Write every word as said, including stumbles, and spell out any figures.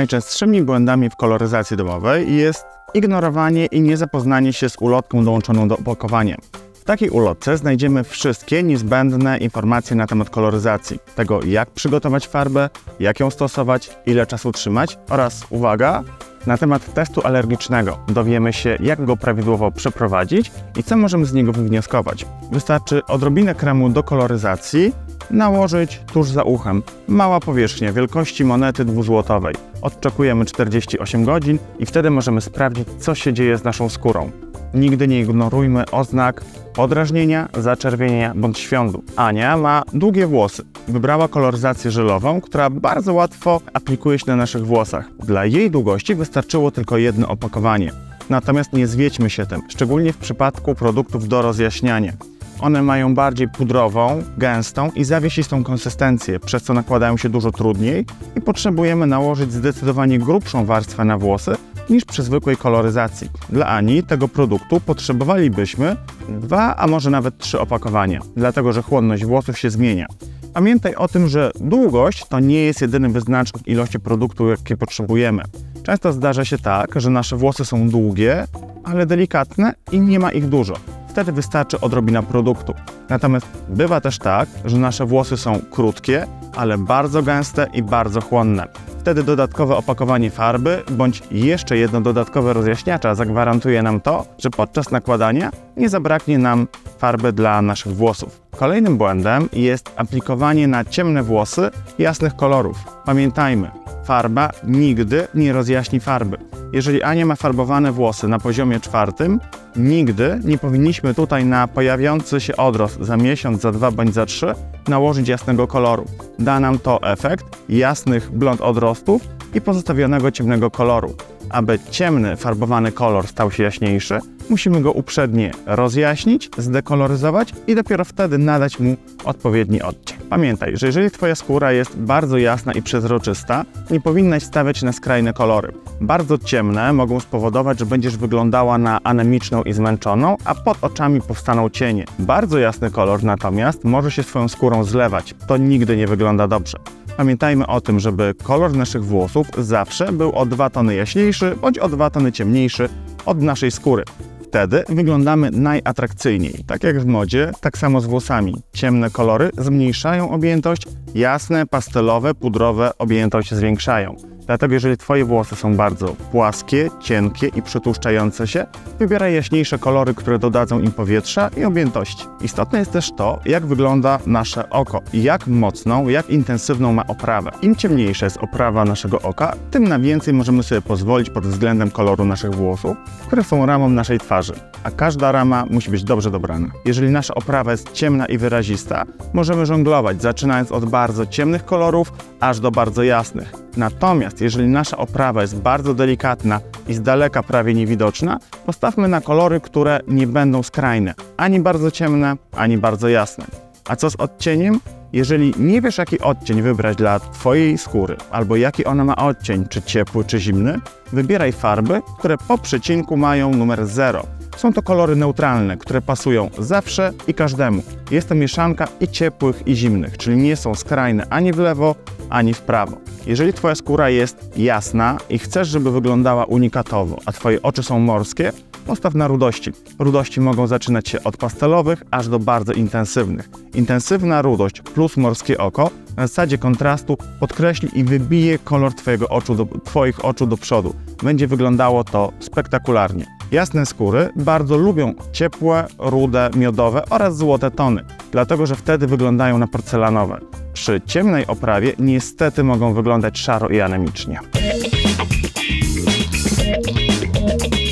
najczęstszymi błędami w koloryzacji domowej jest ignorowanie i niezapoznanie się z ulotką dołączoną do opakowania. W takiej ulotce znajdziemy wszystkie niezbędne informacje na temat koloryzacji, tego jak przygotować farbę, jak ją stosować, ile czasu trzymać oraz, uwaga, na temat testu alergicznego. Dowiemy się, jak go prawidłowo przeprowadzić i co możemy z niego wywnioskować. Wystarczy odrobinę kremu do koloryzacji nałożyć tuż za uchem. Mała powierzchnia wielkości monety dwuzłotowej. Odczekujemy czterdzieści osiem godzin i wtedy możemy sprawdzić, co się dzieje z naszą skórą. Nigdy nie ignorujmy oznak podrażnienia, zaczerwienienia bądź świądu. Ania ma długie włosy. Wybrała koloryzację żelową, która bardzo łatwo aplikuje się na naszych włosach. Dla jej długości wystarczyło tylko jedno opakowanie. Natomiast nie zwiedźmy się tym, szczególnie w przypadku produktów do rozjaśniania. One mają bardziej pudrową, gęstą i zawiesistą konsystencję, przez co nakładają się dużo trudniej i potrzebujemy nałożyć zdecydowanie grubszą warstwę na włosy niż przy zwykłej koloryzacji. Dla Ani tego produktu potrzebowalibyśmy dwa, a może nawet trzy opakowania, dlatego że chłonność włosów się zmienia. Pamiętaj o tym, że długość to nie jest jedyny wyznacznik ilości produktu, jaki potrzebujemy. Często zdarza się tak, że nasze włosy są długie, ale delikatne i nie ma ich dużo. Wtedy wystarczy odrobina produktu. Natomiast bywa też tak, że nasze włosy są krótkie, ale bardzo gęste i bardzo chłonne. Wtedy dodatkowe opakowanie farby bądź jeszcze jedno dodatkowe rozjaśniacza zagwarantuje nam to, że podczas nakładania nie zabraknie nam farby dla naszych włosów. Kolejnym błędem jest aplikowanie na ciemne włosy jasnych kolorów. Pamiętajmy, farba nigdy nie rozjaśni farby. Jeżeli Ania ma farbowane włosy na poziomie czwartym, nigdy nie powinniśmy tutaj na pojawiający się odrost za miesiąc, za dwa bądź za trzy nałożyć jasnego koloru. Da nam to efekt jasnych blond odrostów i pozostawionego ciemnego koloru. Aby ciemny, farbowany kolor stał się jaśniejszy, musimy go uprzednio rozjaśnić, zdekoloryzować i dopiero wtedy nadać mu odpowiedni odcień. Pamiętaj, że jeżeli Twoja skóra jest bardzo jasna i przezroczysta, nie powinnaś stawiać na skrajne kolory. Bardzo ciemne mogą spowodować, że będziesz wyglądała na anemiczną i zmęczoną, a pod oczami powstaną cienie. Bardzo jasny kolor natomiast może się swoją skórą zlewać. To nigdy nie wygląda dobrze. Pamiętajmy o tym, żeby kolor naszych włosów zawsze był o dwa tony jaśniejszy bądź o dwa tony ciemniejszy od naszej skóry. Wtedy wyglądamy najatrakcyjniej. Tak jak w modzie, tak samo z włosami. Ciemne kolory zmniejszają objętość, jasne, pastelowe, pudrowe objętość zwiększają. Dlatego jeżeli Twoje włosy są bardzo płaskie, cienkie i przytłuszczające się, wybieraj jaśniejsze kolory, które dodadzą im powietrza i objętości. Istotne jest też to, jak wygląda nasze oko i jak mocną, jak intensywną ma oprawę. Im ciemniejsza jest oprawa naszego oka, tym na więcej możemy sobie pozwolić pod względem koloru naszych włosów, które są ramą naszej twarzy. A każda rama musi być dobrze dobrana. Jeżeli nasza oprawa jest ciemna i wyrazista, możemy żonglować, zaczynając od bardzo ciemnych kolorów, aż do bardzo jasnych. Natomiast jeżeli nasza oprawa jest bardzo delikatna i z daleka prawie niewidoczna, postawmy na kolory, które nie będą skrajne, ani bardzo ciemne, ani bardzo jasne. A co z odcieniem? Jeżeli nie wiesz, jaki odcień wybrać dla Twojej skóry, albo jaki ona ma odcień, czy ciepły, czy zimny, wybieraj farby, które po przecinku mają numer zero. Są to kolory neutralne, które pasują zawsze i każdemu. Jest to mieszanka i ciepłych, i zimnych, czyli nie są skrajne ani w lewo, ani w prawo. Jeżeli Twoja skóra jest jasna i chcesz, żeby wyglądała unikatowo, a Twoje oczy są morskie, postaw na rudości. Rudości mogą zaczynać się od pastelowych, aż do bardzo intensywnych. Intensywna rudość plus morskie oko na zasadzie kontrastu podkreśli i wybije kolor Twojego oczu do, Twoich oczu do przodu. Będzie wyglądało to spektakularnie. Jasne skóry bardzo lubią ciepłe, rude, miodowe oraz złote tony, dlatego że wtedy wyglądają na porcelanowe. Przy ciemnej oprawie niestety mogą wyglądać szaro i anemicznie.